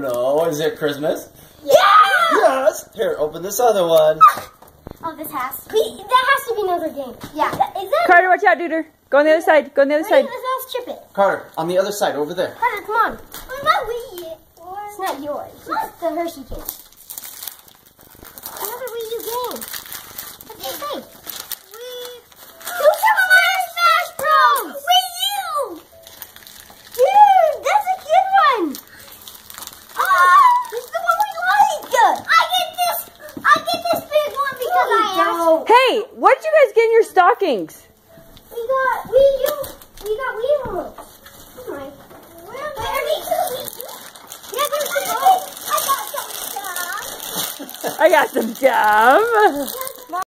no. Is it Christmas? Yeah! Yes! Here, open this other one. Oh, this has to be. That has to be another game. Yeah. Is that Carter, watch out, dude. Go on the other side. Go on the other side. Let's chip it. Carter, on the other side, over there. Carter, come on. What about Wii U? It's not yours. It's the Hershey cake. Another Wii U game. What's it say? Super Mario Smash Bros! Wii U! Dude, that's a good one. This is the one we like. I get this big one because I asked. Hey, what did you guys get in your stockings? We got Wii U. We got Wii U remotes. Oh my. Where are these? Yeah, there's the I got some stuff. I got some gum.